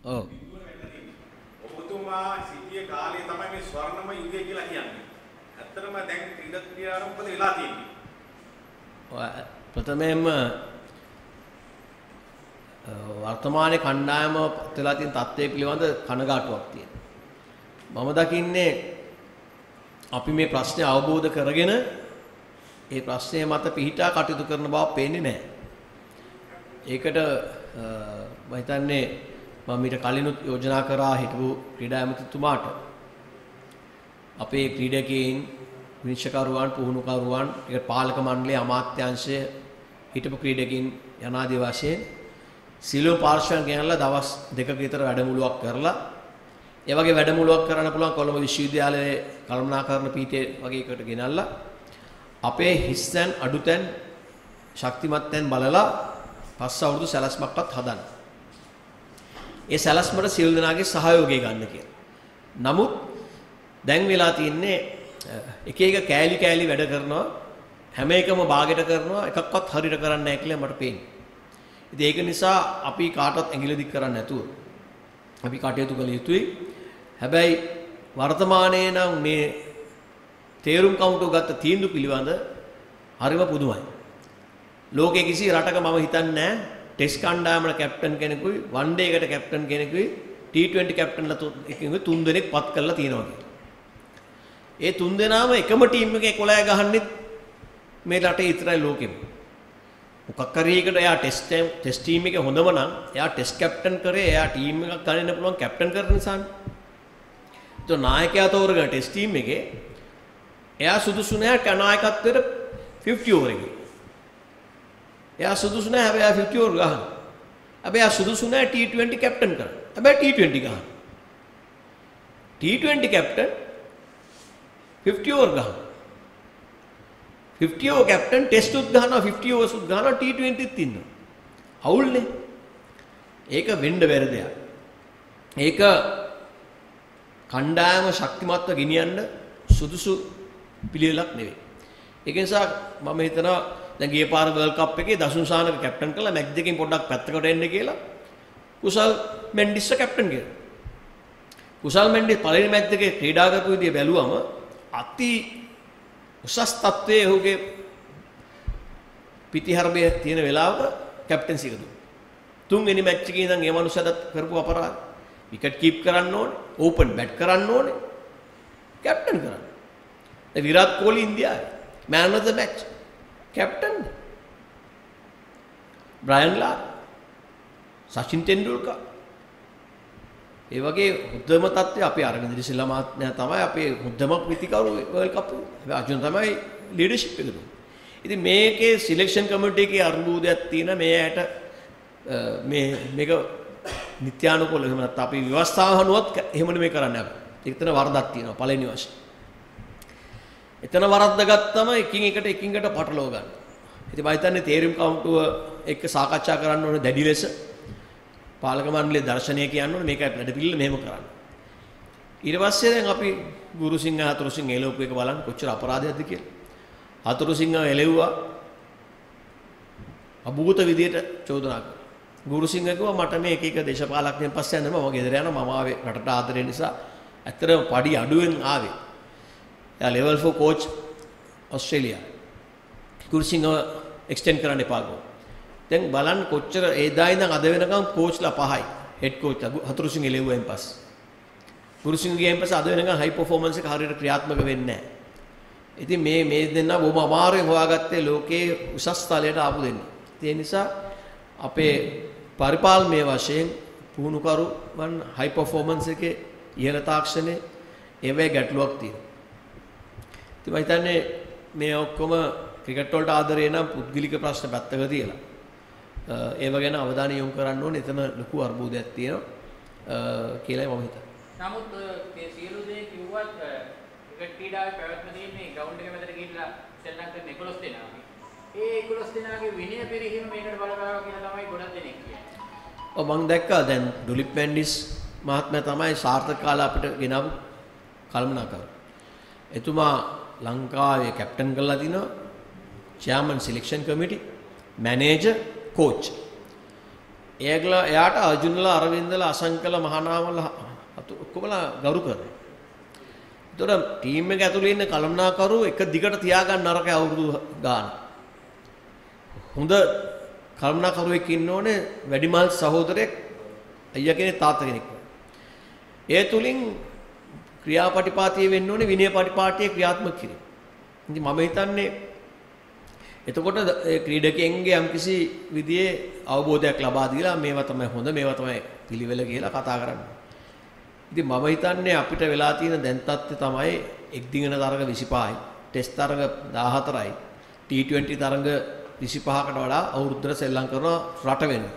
ඔව්. ඔබතුමා සිටියේ කාලේ තමයි මේ ස්වර්ණම යුගය කියලා කියන්නේ. ඇත්තටම දැන් ක්‍රීඩා ආරම්භ වෙලා තියෙන්නේ. ප්‍රථමයෙන්ම වර්තමානයේ කණ්ඩායම පත්වලා තියෙන තත්ත්වය පිළිබඳ කනගාටුවක් තියෙනවා. මම දකින්නේ අපි මේ ප්‍රශ්නේ අවබෝධ කරගෙන ඒ ප්‍රශ්නය මත පිහිටා කටයුතු කරන බව පේන්නේ නැහැ. ඒකට මම හිතන්නේ මම ඊට කලිනුත් යෝජනා කරා හිටපු ක්‍රීඩා ඇමතිතුමාට අපේ ක්‍රීඩකයන් විනිශ්චයකරුවන් පුහුණුකරුවන් ඒක පාලක මණ්ඩලයේ අමාත්‍යාංශය හිටපු ක්‍රීඩකයන් යනාදී වශයෙන් සියලුම පාර්ශ්වයන් ගෙනල්ලා දවස් 2ක විතර වැඩමුළුවක් කරලා ඒ වගේ වැඩමුළුවක් කරන්න පුළුවන් කොළඹ විශ්වවිද්‍යාලයේ කළමනාකරණ පීඨය වගේ එකට ගෙනල්ලා අපේ හිස්තැන් අඩුතැන් ශක්තිමත් තැන් බලලා පස් අවුරුදු සැලැස්මක්වත් හදන්න. ඒ සැලැස්මට සියලු දෙනාගේ සහයෝගය ගන්න කියලා. නමුත් දැන් වෙලා තියෙන්නේ එක එක කෑලි වැඩ කරනවා හැම එකම භාගයට කරනවා එකක්වත් හරියට කරන්නේ නැහැ කියලා මට පේන්නේ. ඉතින් ඒක නිසා අපි කාටවත් ඇඟිලි දික් කරන්නේ නැතුව අපි කටයුතු කළ යුතුයි. හැබැයි වර්තමානයේ නම් මේ තේරුම් කවුන්ටර් ගත්ත තීන්දුව පිළිබඳ හරිම පුදුමයි. ලෝකයේ කිසි රටක මම හිතන්නේ නැහැ ටෙස්ට් කණ්ඩායමේ කැප්ටන් කෙනෙකුයි වන් ඩේ එකට කැප්ටන් කෙනෙකුයි T20 කැප්ටන්ලා එකෙකුයි තුන් දෙනෙක් පත් කරලා තියෙනවා කියලා. ඒ තුන් දෙනාම එකම ටීම් එකේ 11 ගහන්නෙත් මේ රටේ ඉතරයි ලෝකෙම. මොකක් හරි එකට එයා ටෙස්ට් ටීම් එකේ හොඳම නම් එයා ටෙස්ට් කැප්ටන් කරේ එයා ටීම් එකක් ගන්න පුළුවන් කැප්ටන් කරන නිසානේ. તો නායකයා තෝරගෙන ටෙස්ට් ටීම් එකේ එයා සුදුසු නැහැ නායකත්වයට 50 ඕවර් එකේ. එයා සුදුසු නැහැ හැබැයි 50 ඕවර් ගහන. හැබැයි එයා සුදුසු නැහැ T20 කැප්ටන් කරන්න. හැබැයි T20 ගහන. T20 කැප්ටන් 50 ඕවර් ගහන. 50 ඕවර් කැප්ටන් ටෙස්ට් උත් ගහනවා 50 ඕවර්ස් උත් ගහනවා T20 ත් ඉන්නවා. අවුල්නේ. ඒක වෙන්න බැරි දෙයක්. ඒක කණ්ඩායම ශක්තිමත්ව ගෙනියන්න සුදුසු පිළිවෙලක් නෙවෙයි. ඒක නිසා මම හිතනවා දැන් ගිය පාර වර්ල්ඩ් කප් එකේ දසුන්සානක කැප්ටන් කළා මැච් දෙකකින් පොඩ්ඩක් පැත්තකට එන්න කියලා කුසල් මෙන්ඩිස්ව කැප්ටන් කියලා. කුසල් මෙන්ඩිස් පළවෙනි මැච් එකේ ක්‍රීඩා කරපු විදිය බැලුවම අති උසස් තත්ත්වයේ ඔහුගේ පිටිහරබය තියෙන වෙලාවක කැප්ටන්සි එක දුන්නා. තුන්වෙනි මැච් එකේ ඉඳන් ඒ මනුස්සයාට කරපු අපරාධ විකට් කීප් කරන්න ඕනේ, ඕපන් බැට් කරන්න ඕනේ, කැප්ටන් කරන්න. දැන් විරාට් කොහ්ලි ඉන්දියාවේ man of the match captain. Brian Lara, Sachin Tendulkar. ඒ වගේ හොඳම තත්ත්වය අපේ අරවින්ද දිසිල්ලා මහත්මයා තමයි අපේ හොඳම ප්‍රතිකරු වර්ල්ඩ් කප් එකේ. හැබැයි අර්ජුන තමයි ලීඩර්ෂිප් එක දුන්නේ. ඉතින් මේකේ සිලෙක්ෂන් කමිටු එකේ අර්බුදයක් තියෙන මේ ඇයට මේක නිත්‍යානුකූල එහෙම නැත්නම් අපි ව්‍යවස්ථාව හනුවත් එහෙම නෙමෙයි කරන්නේ අපි. ඒකතන වරදක් තියෙනවා පළවෙනි වශයෙන්. එතන වරද්ද ගත්තම එකින් එකට පටලව ගන්න. ඉතින් මම හිතන්නේ තේරුම් කවුන්ටුව එක්ක සාකච්ඡා කරන්න ඕනේ දැඩි ලෙස. පාලක මණ්ඩලයේ දර්ශනය කියන්න ඕනේ මේකයි වැඩ පිළිවෙල මෙහෙම කරන්න. ඊට පස්සේ දැන් අපි ගුරුසිංහ හතුරුසිංහ එළවපු එක බලන්න කොච්චර අපරාධයක්ද කියලා. හතුරුසිංහ එළෙව්වා අභූත විදියට චෝදනා කළා. ගුරුසිංහ කිව්වා මට මේ එක දේශපාලඥයන් පස්සේ යන්න මම ගෙදර යනවා මම ආවේ රටට ආදරේ නිසා ඇත්තටම පඩි අඩුවෙන් ආවේ. එයා level 4 coach Australia. Gurusinghe extend කරන්න එපා ගෝ. දැන් බලන්න කොච්චර එදා ඉඳන් අද වෙනකම් කෝච්ලා 5යි. හෙඩ් කෝච් හතුරුසිංහ එළෙව්වෙන් පස්සේ. ගුරුසිංහ ගියන් පස්සේ අද වෙනකම් හයි පර්ෆෝමන්ස් එක හරියට ක්‍රියාත්මක වෙන්නේ නැහැ. ඉතින් මේ දෙන්න බොහොම අමාරුවෙන් හොයාගත්තේ ලෝකයේ උසස් තලයට ආපු දෙන්න. ඒ නිසා අපේ පරිපාලනීය වශයෙන් පුහුණුකරුවන් හයි පර්ෆෝමන්ස් එකේ ඉහළ තාක්ෂණයේ ඒවැ ගැටලුවක් තියෙනවා. ඉතින් මම හිතන්නේ මේ ඔක්කොම ක්‍රිකට් වලට ආදරේ නම් පුද්ගලික ප්‍රශ්න පැත්තක තියලා ඒව ගැන අවධානය යොමු කරන්න ඕනේ. එතන ලොකු අර්බුදයක් තියෙනවා කියලා මම හිතනවා. නමුත් මේ සියලු දේ කිව්වත් ක්‍රිකට් ක්‍රීඩාවේ පැවැත්ම තියෙන්නේ ග්‍රවුන්ඩ් එක මැදට ගිහිල්ලා සෙල්ලම් කරන 11 දෙනාගේ. ඒ 11 දෙනාගේ විනය පිරිහීම මේකට බලපානවා කියලා තමයි ගොඩක් දෙනෙක් කියන්නේ. ඔව් මම දැක්කා දැන් ඩුලිප් මෙන්ඩිස් මහත්මයා තමයි සාර්ථක කාලා අපිට ගෙනාවු කළමනාකරු. එතුමා ලංකාවේ කැප්ටන් කරලා තිනවා. චෙයාමන් සිලෙක්ෂන් කමිටි, මැනේජර්, කෝච්. එයාට අර්ජුනලා අරවින්දලා අසංකල මහානාමලා ඔක්කොමලා ගෞරව කරනවා. ඒතර ටීම් එක ඇතුලේ ඉන්න කළමනාකරු එක දිගට තියාගන්න නරකයි අවුරුදු ගාන. හොඳ කළමනාකරුවෙක් ඉන්න ඕනේ වැඩිමල් සහෝදරයෙක් අයියා කෙනෙක් තාත්තා කෙනෙක්. ඒ තුලින් ක්‍රියාපටිපාටිය වෙන්න ඕනේ විනය පටිපාටිය ක්‍රියාත්මක කිරීම. ඉතින් මම හිතන්නේ එතකොට ඒ ක්‍රීඩකයන්ගේ යම්කිසි විදිහේ අවබෝධයක් ලබා දීලා මේවා තමයි හොඳ මේවා තමයි පිළිවෙල කියලා කතා කරන්න. ඉතින් මම හිතන්නේ අපිට වෙලා තියෙන දැන් තත්ත්වය තමයි එක් දිගන තරඟ 25යි, ටෙස්ට් තරඟ 14යි, T20 තරඟ 25කට වඩා අවුරුද්දට සෙල්ලම් කරන රට වෙනවා.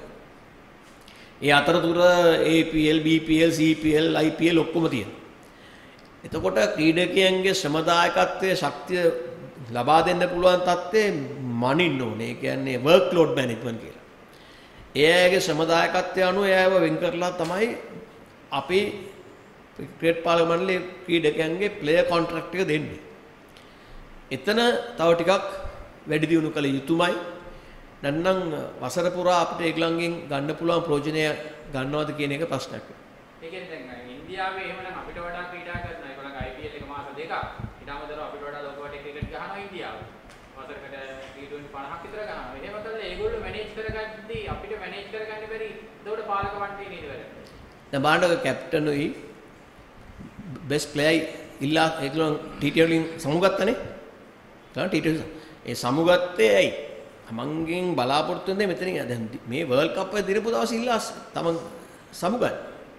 ඒ අතරතුර APL, BPL, CPL, IPL ඔක්කොම තියෙනවා. එතකොට ක්‍රීඩකයන්ගේ ශ්‍රමදායකත්වයේ ශක්තිය ලබා දෙන්න පුළුවන් තත්ත්වයේ මනින්න ඕනේ. ඒ කියන්නේ වර්ක් ලෝඩ් මැනේජ්මන්ට් කියලා. එයාගේ ශ්‍රමදායකත්වය අනුව එයාව වෙන් කරලා තමයි අපි ක්‍රිකට් පාලක මණ්ඩලයේ ක්‍රීඩකයන්ගේ ප්ලේයර් කොන්ට්‍රැක්ට් එක දෙන්නේ. එතන තව ටිකක් වැඩි දියුණු කළ යුතුමයි. නැත්නම් වසර පුරා අපිට ඒගොල්ලන්ගෙන් ගන්න පුළුවන් ප්‍රයෝජනය ගන්නවද කියන එක ප්‍රශ්නයක්. ඒ කියන්නේ දැන් ඉන්දියාවේ එහෙමනම් අපිට වඩා ක්‍රීඩා කරන ඒගොල්ලන්ගේ IPL එක මාස දෙකක් ඊට අමතරව අපිට වඩා ලෝක වටේ ක්‍රිකට් ගහනවා ඉන්දියාව. වසරකට T20 50ක් විතර ගහනවා. එහෙම කළා ඒගොල්ලෝ මැනේජ් කරගද්දී අපිට මැනේජ් කරගන්න බැරි. ඒකට පාලක වන්ටේ නේද වැඩ. දැන් බාණ්ඩක කැප්ටනුයි බෙස්ට් ප්ලේයර් ඉල්ලා ඒගොල්ලන් T20 සමුගත්තනේ. ගන්න T20 ඒ සමුගත්තේ ඇයි? තමන්ගෙන් බලාපොරොත්තු වෙන්නේ මෙතනින් දැන් මේ වර්ල්ඩ් කප් එක දිරපු දවස් ඉල්ලා තමන් සමුගන්න.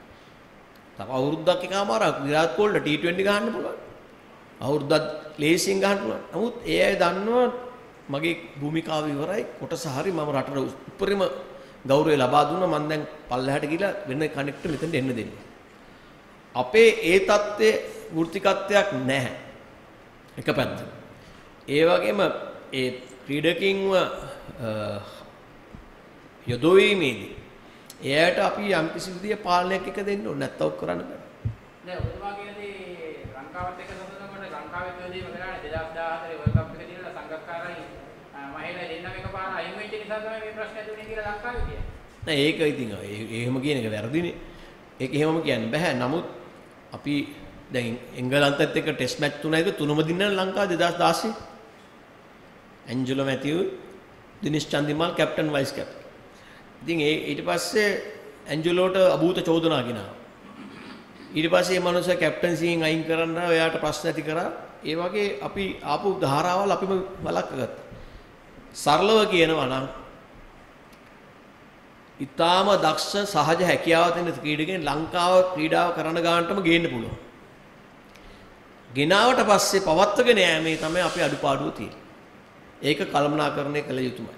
තව අවුරුද්දක් එකමාරක් විරාට් කොහ්ලිට T20 ගහන්න පුළුවන්. අවුරුද්දක් ලේසියෙන් ගහන්න පුළුවන්. නමුත් ඒ අය දන්නවා මගේ භූමිකාව ඉවරයි. කොටස හරි මම රටට උපරිම ගෞරවය ලබා දුන්නා. මම දැන් පල්ලෙහාට ගිහලා වෙන කනෙක්ට් මෙතෙන්ට එන්න දෙන්නේ. අපේ ඒ தත්ත්වයේ වෘත්තිකත්වයක් නැහැ. එක පැත්තක. ඒ වගේම ඒ ක්‍රීඩකින්ව යොදවීමේදී එයාට අපි යම්කිසි විදිය පාලනයක් එක දෙන්න ඕනේ නැත්නම් ඔක් කරන්න බෑ. දැන් ඔබතුමා කියන්නේ ලංකාවත් එක්ක සම්බන්ධ ලංකාවේ යොදීම කරානේ 2014 වර්ල්ඩ් කප් එක දිනලා සංගක්කාරයි මහිලා දෙන්නම එකපාර අයින් වෙච්ච නිසා තමයි මේ ප්‍රශ්නේ දුන්නේ කියලා ලංකාවේ කියන්නේ. නෑ ඒක ඉතින් එහෙම කියන එක වැරදිනේ. ඒක එහෙමම කියන්න බෑ. නමුත් අපි දැන් එංගලන්තත් එක්ක ටෙස්ට් මැච් තුනයිද තුනම දින්න ලංකාව 2016. Angelo Mathews, Dinesh Chandimal captain vice captain. ඉතින් ඊට පස්සේ ඇන්ජලෝට අභූත චෝදනා ගෙනාවා. ඊට පස්සේ මේ මනුස්සයා කැප්ටන්සියෙන් අයින් කරන්න එයාට ප්‍රශ්න ඇති කරා. ඒ වගේ අපි ආපු ධාරාවල් අපිම වළක්වගත්තා. සරලව කියනවා නම් ඊටාම දක්ෂ සහජ හැකියාව තියෙන ක්‍රීඩකයන් ලංකාව ක්‍රීඩාව කරන ගානටම ගේන්න පුළුවන්. ගෙනාවට පස්සේ පවත්වගෙන යෑමේ තමයි අපේ අඩුපාඩුව තියෙන්නේ. ඒක කළමනාකරණය කළ යුතුමයි.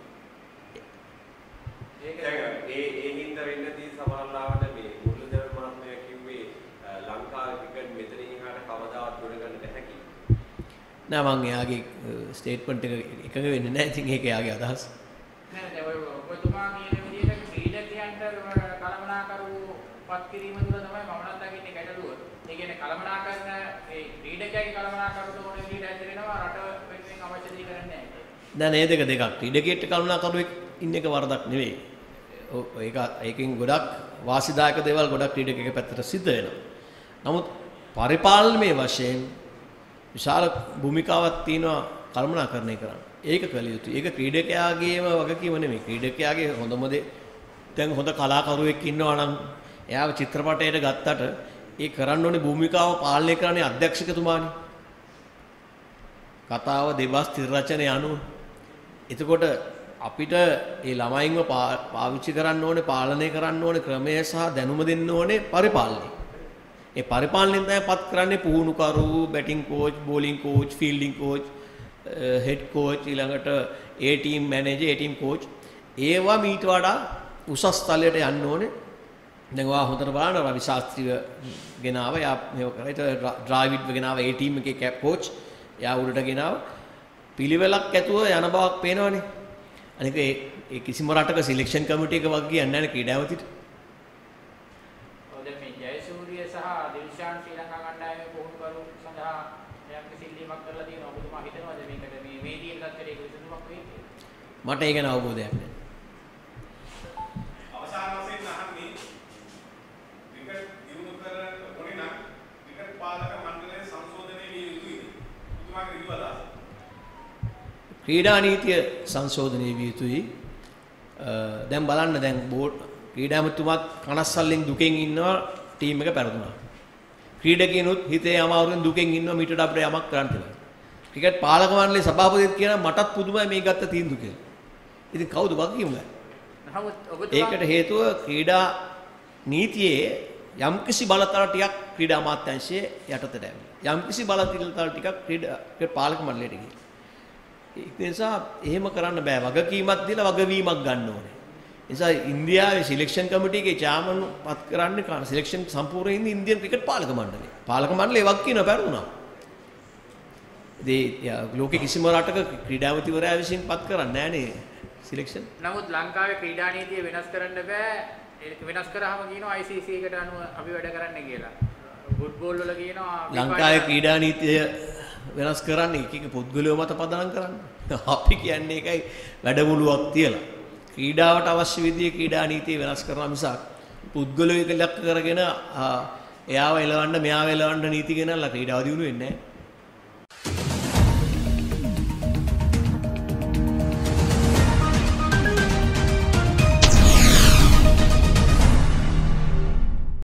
ඒක ඒ හින්දා වෙන්නදී සමහරවිට මේ මුළුදෙව මහත්මයා කිව්වේ ලංකාවේ ක්‍රිකට් මෙතනින් එහාට කවදාවත් ගොඩ ගන්න බැහැ කියලා. නෑ මම එයාගේ ස්ටේට්මන්ට් එක එකඟ වෙන්නේ නෑ. ඉතින් ඒක එයාගේ අදහස. නෑ දැන් ඔබතුමා කියන විදිහට ක්‍රීඩකයන්ට කළමනාකරුපත් කිරීම තුළ තමයි මම නම් දකින්නේ ගැටලුව. ඒ කියන්නේ කළමනාකරන ඒ ක්‍රීඩකයන්ගේ කළමනාකරුට ඕන විදිහට හැදෙනවා රට වෙනුවෙන් අවශ්‍ය දේ කරන්නේ නැහැ. දැන් මේ දෙක දෙකක්. ක්‍රීඩකයෙක්ට කළමනාකරුවෙක් ඉන්න එක වරදක් නෙවෙයි. ඒකෙන් ගොඩක් වාසිදායක දේවල් ගොඩක් ක්‍රීඩකයෙක් පැත්තට සිද්ධ වෙනවා. නමුත් පරිපාලනයේ වශයෙන් විශාල භූමිකාවක් තියෙනවා කළමනාකරණය කරන්න. ඒක කළ යුතුයි. ඒක ක්‍රීඩකයාගේම වගකීම නෙමෙයි. ක්‍රීඩකයාගේ හොඳම දේ දැන් හොඳ කලාකරුවෙක් ඉන්නවා නම් එයාව චිත්‍රපටයට ගත්තට ඒ කරන්න ඕනේ භූමිකාව පාලනය කරන්නේ අධ්‍යක්ෂකතුමානේ. කතාව දෙබස් තිර රචනය අනුව. එතකොට අපිට ඒ ළමයින්ව පාවිච්චි කරන්න ඕනේ පාලනය කරන්න ඕනේ ක්‍රමය සහ දැනුම දෙන්න ඕනේ පරිපාලනය. ඒ පරිපාලනයෙන් තමයි පත් කරන්නේ පුහුණුකරු, batting coach, bowling coach, fielding coach, head coach, ඊළඟට ඒ ටීම් මැනේජර්, ඒ ටීම් කෝච්. ඒවා මීට වඩා උසස් තලයට යන්න ඕනේ. දැන් ඔයා හොඳට බලන්න රවි ශාස්ත්‍රීව ගෙනාව. යා මේක කරා. ඒක ඩ්‍රයිවිඩ් ගෙනාව ඒ ටීම් එකේ කෝච්. යා උඩට ගෙනාව. පිළිවෙලක් ඇතුව යන බවක් පේනවනේ. අනික ඒ කිසිම රටක සිලෙක්ෂන් කමිටු එක වගේ කියන්නේ නැහැ ක්‍රීඩාවතිට. ඔව් දැන් මේ ජයසූරිය සහ දිල්ෂාන් ශ්‍රී ලංකා කණ්ඩායමේ පුහුණුකරු සඳහා යම් කිසි ඉල්ලීමක් කරලා තියෙනවා. ඔබතුමා හිතනවාද මේකට මේ වේදිකේ තත්ත්වයේ විසඳුමක් වෙයි කියලා? මට ඒක ගැන අවබෝධයක් නැහැ. අවසාන ක්‍රීඩා නීතිය සංශෝධනය විය යුතුයි. දැන් බලන්න දැන් ක්‍රීඩා ඇමතිතුමාත් කනස්සල්ලෙන් දුකෙන් ඉන්නවා ටීම් එක පෙරදුනා. ක්‍රීඩකිනුත් හිතේ අමාරුවෙන් දුකෙන් ඉන්නවා මීටට අපිට යමක් කරන්න කියලා. ක්‍රිකට් පාලක මණ්ඩලයේ සභාපතිත් කියන මටත් පුදුමයි මේ ගත්ත තීන්දුව කියලා. ඉතින් කවුද වගකීම ගන්නේ? ඒකට හේතුව ක්‍රීඩා නීතියේ යම්කිසි බලතල ටිකක් ක්‍රීඩා අමාත්‍යාංශයේ යටතට ඇවිල්ලා. යම්කිසි බලතල ටිකක් ක්‍රීඩා පාලක මණ්ඩලයට ගිහින්. ඒ නිසා එහෙම කරන්න බෑ. වගකීමක් දීලා වගවීමක් ගන්න ඕනේ. ඒ නිසා ඉන්දියාවේ සිලෙක්ෂන් කමිටියේ චාර්මන් පත් කරන්නේ සිලෙක්ෂන් සම්පූර්ණ ඉන්දියන් ක්‍රිකට් පාලක මණ්ඩලය. පාලක මණ්ඩලය වක් කියන පෙරදුනා. ලෝකෙ කිසිම රටක ක්‍රීඩාවතිවරයා විසින් පත් කරන්නේ නැහනේ සිලෙක්ෂන්. නමුත් ලංකාවේ ක්‍රීඩා නීතිය වෙනස් කරන්න බෑ. ඒක වෙනස් කරාම කියනවා ICC එකට අනුව අපි වැඩ කරන්න කියලා. ෆුට්බෝල් වල කියනවා ලංකාවේ ක්‍රීඩා නීතිය වෙනස් කරන්න එක පුද්ගලයෝ මත පදනම් කරන්න. අපි කියන්නේ ඒකයි වැඩමුළුවක් තියලා. ක්‍රීඩාවට අවශ්‍ය විදිහේ ක්‍රීඩා නීතිය වෙනස් කරනවා මිසක් පුද්ගලයෝ එක ලක්ෂ කරගෙන එයාව එලවන්න මෙයාව එලවන්න නීති ගෙනල්ලා ක්‍රීඩාව දියුණු වෙන්නේ නැහැ.